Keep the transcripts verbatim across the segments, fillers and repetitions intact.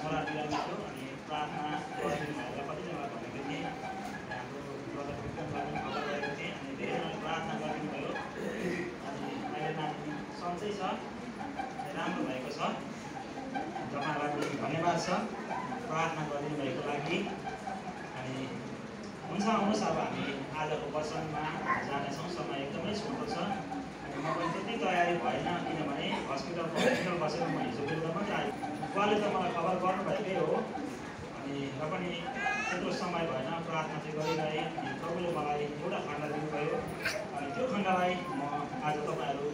मोरातिर थियो अनि प्रार्थना गरिदिनु भएर कतिजनालाई भनेको थिएँ हाम्रो ब्रदर विक्रमलाई पनि खबर गरेको थिएँ अनि धेरैजनाले प्रार्थना गरिदिनु भयो अनि अहिले नानी सन्चै छ राम्रो भएको छ तपाईँहरूलाई पनि धन्यवाद छ प्रार्थना गरिदिनु भएको लागि अनि हुन्छ आउनुहोस् अब हामी आजको वचनमा जानेछौँ समय एकदमै छोटो छ अनि म पनि त्यति तयारी भएन किनभने हस्पिटलको हस्पिटल बसेर म हिजो बेलुका मात्रै आएँ उहाँले त मलाई खबर गर्नुभएकै हो अनि र पनि त्यत्रो समय भएन प्रार्थना चाहिँ गरिरहेँ अनि प्रभुले मलाई एउटा खण्ड दिनुभयो अनि त्यो खण्डलाई म आज तपाईँहरू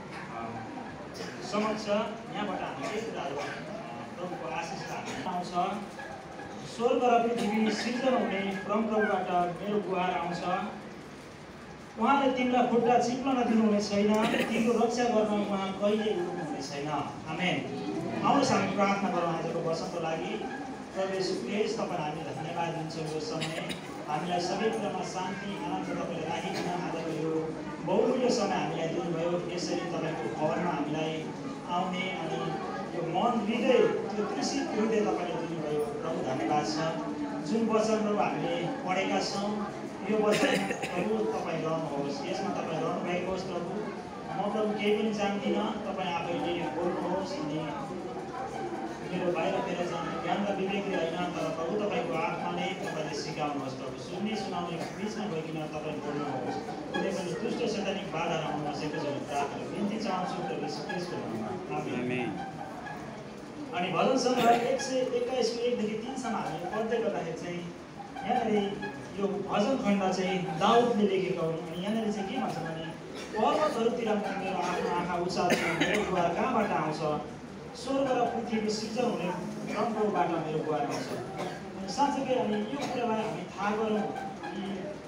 समक्ष यहाँबाट हामी केही कुराहरू प्रभुको आशिष हामी आउँछ स्वर्ग र पृथ्वी सृजना हुने परमप्रभुबाट मेरो गुहार आउँछ उहाँले तिमीलाई खुट्टा चिप्लन दिनुहुने छैन तिम्रो रक्षा गर्न उहाँ कहिले उठ्नुहुने छैन आमेन आउनुहोस् हामी प्रार्थना गरौँ आजको वचनको लागि प्रभु येशू ख्रीष्ट तपाईँलाई हामी धन्यवाद दिन्छौँ यो समय हामीलाई सबै कुरामा शान्ति आनन्द तपाईँले राखिकन आजको यो बहुमूल्य समय हामीलाई दिनुभयो यसरी तपाईँको भवनमा हामीलाई आउने अनि यो मन हृदय त्यो कृषित हृदय तपाईँले दिनुभयो प्रभु धन्यवाद छ जुन वचनहरू हामीले पढेका छौँ यो वचन प्रभु तपाईँ रहनुहोस् यसमा तपाईँ रहनुभएको होस् प्रभु म प्रभु केही पनि जान्दिनँ तपाईँ आफैले बोल्नुहोस् अनि मेरो बाहिरतिर जाने ज्ञान र विवेकले होइन तर प्रभु तपाईँको आत्माले तपाईँले सिकाउनुहोस् प्रभु सुन्ने सुनाउने बिचमा गइकन तपाईँ बोल्नुहोस् कुनै पनि दुष्ट सैतानिक बाधाहरू आउन नसकेको छ प्रार्थना बिन्ती चाहन्छु प्रभु येशू ख्रीष्टको नाममा आमेन अनि भजन सङ्ग्रह एक सय एक्काइसको एकदेखि तिनसम्म हामीले पढ्दै गर्दाखेरि चाहिँ यहाँनिर यो भजन खण्ड चाहिँ दाउदले लेखेको हुन् अनि यहाँनिर चाहिँ के भन्छ भने पर्वतहरूतिर मेरो आफ्नो आँखा उचाल्छु मेरो गुहार कहाँबाट आउँछ स्वर्ग र पृथ्वी सृजन हुने परमप्रभुबाट मेरो गुहार आउँछ अनि साँच्चै अनि यो कुरालाई हामी थाहा गरौँ कि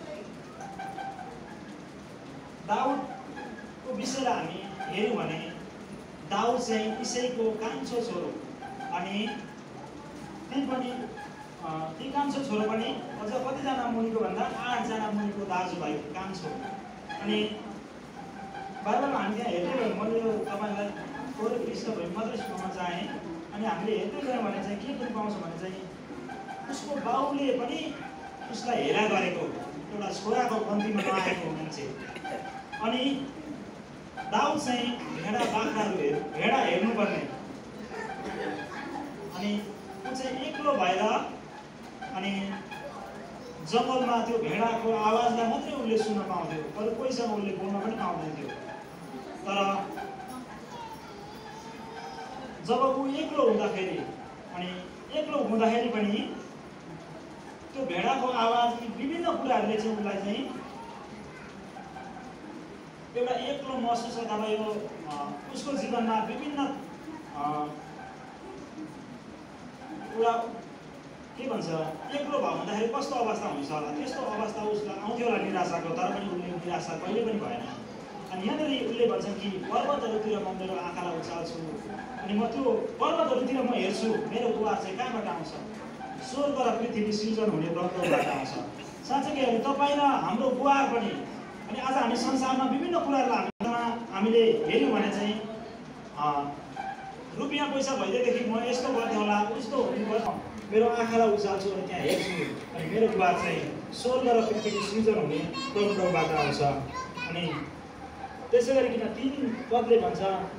दाउदको विषयलाई हामी हेऱ्यौँ भने दाउद चाहिँ इसैको कान्छो छोरो अनि ती पनि ती कान्छो छोरो पनि अझ कतिजना मुनिको भन्दा आठजना मुनिको दाजुभाइ कान्छो अनि बाइबलमा हामी त्यहाँ हेर्दै गयौँ मैले यो तपाईँलाई थोरै पृष्ठ भए मात्रै सुनाउन चाहेँ अनि हामीले हेर्दै गयौँ भने चाहिँ के पनि पाउँछौँ भने चाहिँ उसको बाउले पनि उसलाई हेला गरेको एउटा छोराको गन्तीमा नआएको मान्छे अनि दाउद चाहिँ भेडा बाख्राहरू हेर भेडा हेर्नुपर्ने अनि ऊ चाहिँ एक्लो भएर अनि जङ्गलमा त्यो भेडाको आवाजलाई मात्रै उसले सुन्न पाउँथ्यो अरू कोहीसँग उसले बोल्न पनि पाउँदैन थियो तर जब ऊ एक्लो हुँदाखेरि अनि एक्लो हुँदाखेरि पनि त्यो भेडाको आवाज विभिन्न कुराहरूले चाहिँ उसलाई चाहिँ एउटा एक्लो महसुस अथवा यो उसको जीवनमा विभिन्न एउटा के भन्छ एक्लो भयो भन्दाखेरि कस्तो अवस्था हुन्छ होला त्यस्तो अवस्था उसलाई आउँथ्यो होला निराशाको तर पनि उसले निराशा कहिले पनि भएन अनि यहाँनिर उसले भन्छन् कि पर्वतहरूतिर म मेरो आँखालाई उचाल्छु अनि म त्यो पर्वतहरूतिर म हेर्छु मेरो गुहार चाहिँ कहाँबाट आउँछ स्वर्ग र पृथ्वी सृजन हुने परमप्रभुबाट आउँछ साँच्चै अनि तपाईँ र हाम्रो गुहार पनि अनि आज हामी संसारमा विभिन्न कुराहरूलाई हामी हामीले हेऱ्यौँ भने चाहिँ रुपियाँ पैसा भइदिएदेखि म यस्तो गर्थेँ होला उस्तो हुनुपर्छ मेरो आँखालाई उचाल्छु अनि त्यहाँ हेर्छु अनि मेरो गुहार चाहिँ स्वर्ग र पृथ्वी सृजन हुने परमप्रभुबाट आउँछ अनि त्यसै गरिकन तिन पदले भन्छ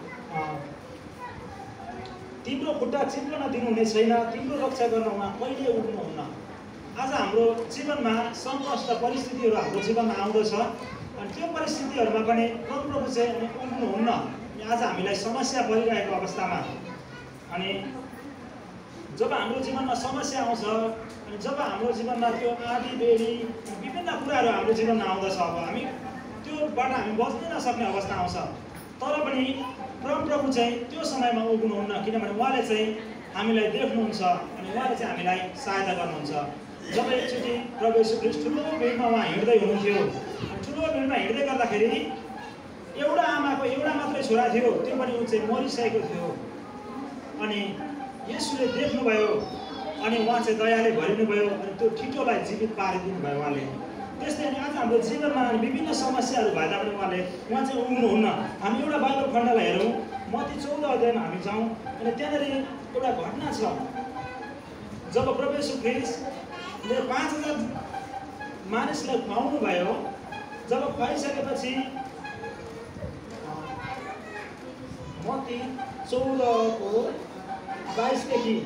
तिम्रो खुट्टा चिप्लन दिनुहुने छैन तिम्रो रक्षा गर्न उहाँ कहिले उठ्नुहुन्न आज हाम्रो जीवनमा सङ्कष्ट परिस्थितिहरू हाम्रो जीवनमा आउँदछ अनि त्यो परिस्थितिहरूमा पनि परमप्रभु चाहिँ अनि उठ्नुहुन्न आज हामीलाई समस्या परिरहेको अवस्थामा अनि जब हाम्रो जीवनमा समस्या आउँछ अनि जब हाम्रो जीवनमा त्यो आँधी बेडी विभिन्न कुराहरू हाम्रो जीवनमा आउँदछ अब हामी त्योबाट हामी बच्नै नसक्ने अवस्था आउँछ तर पनि परमप्रभु चाहिँ त्यो समयमा उठ्नुहुन्न किनभने उहाँले चाहिँ हामीलाई देख्नुहुन्छ अनि उहाँले चाहिँ हामीलाई सहायता गर्नुहुन्छ जब एकचोटि प्रभु येशू ख्रीष्ट ठुलो भिडमा उहाँ हिँड्दै हुनुहुन्थ्यो ठुलो भिडमा हिँड्दै गर्दाखेरि एउटा आमाको एउटा मात्रै छोरा थियो त्यो पनि ऊ चाहिँ मरिसकेको थियो अनि येशूले देख्नुभयो अनि उहाँ चाहिँ दयाले भरिनुभयो अनि त्यो ठिटोलाई जीवित पारिदिनु भयो उहाँले त्यस्तै अनि आज हाम्रो जीवनमा विभिन्न समस्याहरू भए तापनि उहाँले उहाँ चाहिँ उठ्नुहुन्न हामी एउटा बाइबल खण्डलाई हेरौँ मत्ती चौध अध्यायमा हामी जाउँ अनि त्यहाँनिर एउटा घटना छ जब प्रभु येशू ख्रीष्टले पाँच हजार मानिसलाई खुवाउनु भयो, जब खुवाइसकेपछि मत्ती चौधको बाइसदेखि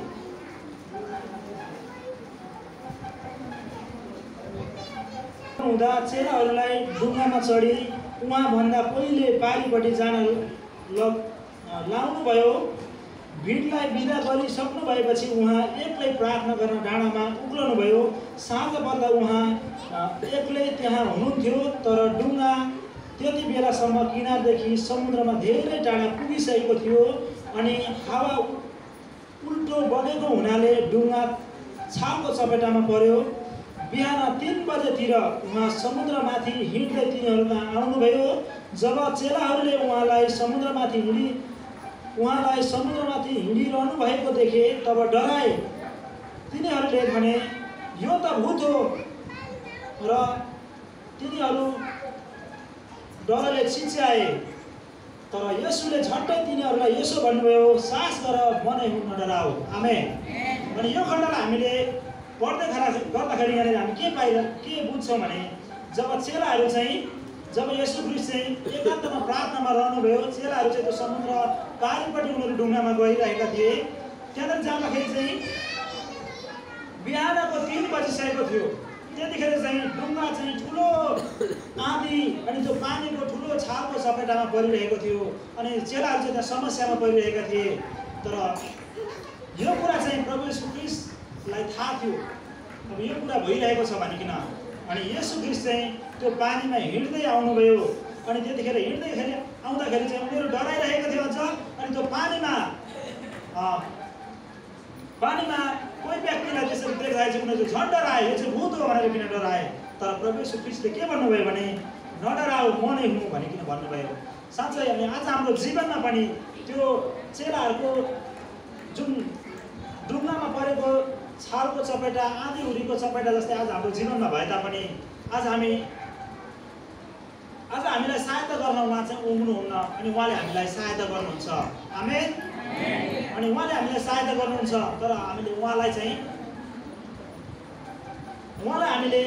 हुँदा चेलाहरूलाई डुङ्गामा चढी उहाँभन्दा पहिले पारीपट्टि जान लाउनु भयो। भिडलाई बिदा गरिसक्नु भएपछि उहाँ एक्लै प्रार्थना गर्न डाँडामा उक्लनु भयो। साँझ पर्दा उहाँ एक्लै त्यहाँ हुनुहुन्थ्यो, तर डुङ्गा त्यति बेलासम्म किनारदेखि समुद्रमा धेरै टाढा पुगिसकेको थियो अनि हावा उल्टो बगेको हुनाले डुङ्गा छालको चपेटामा पर्यो। बिहान तीन बजेतिर उहाँ समुद्रमाथि हिँड्दै तिनीहरूमा आउनुभयो। जब चेलाहरूले उहाँलाई समुद्रमाथि हिँडी उहाँलाई समुद्रमाथि हिँडिरहनु भएको देखे तब डराए। तिनीहरूले भने, यो त भूत हो, र तिनीहरू डरले चिच्याए। तर येशूले झट्टै तिनीहरूलाई यसो भन्नुभयो, साहस गर, म नै हुँ, नडराऊ। आमेन। अनि यो खण्डलाई हामीले पढ्दै गर्दाखेरि यहाँनिर हामी के पाइरह के बुझ्छौँ भने, जब चेलाहरू चाहिँ जब येशू ख्रीष्ट चाहिँ एकान्तमा प्रार्थनामा रहनुभयो, चेलाहरू चाहिँ त्यो समुद्र पारीपट्टि उनीहरू डुङ्गामा गइरहेका थिए। त्यहाँनिर जाँदाखेरि चाहिँ बिहानको तीन बजिसकेको थियो। त्यतिखेर चाहिँ डुङ्गा चाहिँ ठुलो आँधी अनि त्यो पानीको ठुलो छालको चपेटामा परिरहेको थियो अनि चेलाहरू चाहिँ त्यहाँ समस्यामा परिरहेका थिए। तर यो कुरा चाहिँ प्रभु येशू ख्रीष्टलाई थाहा थियो, अब यो कुरा भइरहेको छ भनिकन। अनि येशू ख्रीष्ट चाहिँ त्यो पानीमा हिँड्दै आउनुभयो। अनि त्यतिखेर हिँड्दैखेरि आउँदाखेरि चाहिँ उनीहरू डराइरहेको थियो अझ। अनि त्यो पानीमा पानीमा कोही व्यक्तिलाई त्यसरी देखाए चाहिँ उनीहरू झन् डराए, यो चाहिँ भूत हो भनेर किन डराए। तर प्रभु येशू ख्रीष्टले के भन्नुभयो भने, नडराऊ, म नै हुँ भनिकन भन्नुभयो। साँच्चै हामी आज हाम्रो जीवनमा पनि त्यो चेलाहरूको जुन डुङ्गामा परेको छालको चपेटा, आँधी हुरीको चपेटा जस्तै आज हाम्रो जीवनमा भए तापनि आज हामी आज हामीलाई सहायता गर्न उहाँ चाहिँ उम्नुहुन्न अनि उहाँले हामीलाई सहायता गर्नुहुन्छ। आमेन। अनि उहाँले हामीलाई सहायता गर्नुहुन्छ, तर हामीले उहाँलाई चाहिँ उहाँलाई हामीले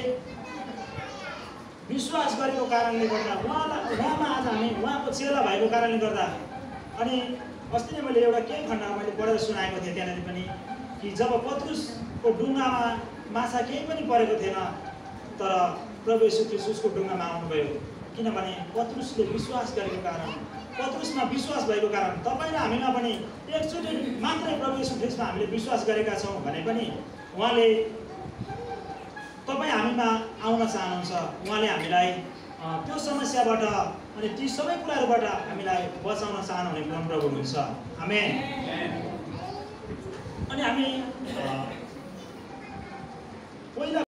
विश्वास गरेको कारणले गर्दा, उहाँलाई उहाँमा आज हामी उहाँको चेला भएको कारणले गर्दा। अनि अस्ति नै मैले एउटा केही खण्ड मैले पढेर सुनाएको थिएँ त्यहाँनिर पनि कि जब पत्रुसको डुङ्गामा माछा केही पनि परेको थिएन, तर प्रभु येशू ख्रीष्ट उसको डुङ्गामा आउनुभयो। किनभने पत्रुसले विश्वास गरेको कारण, पत्रुसमा विश्वास भएको कारण तपाईँ र हामीमा पनि एकचोटि मात्रै प्रभु येशू ख्रीष्टमा हामीले विश्वास गरेका छौँ भने पनि उहाँले तपाईँ हामीमा आउन चाहनुहुन्छ। उहाँले हामीलाई त्यो समस्याबाट अनि ती सबै कुराहरूबाट हामीलाई बचाउन चाहनुहुने परमप्रभु हुनुहुन्छ। आमेन। अनि हामी पहिला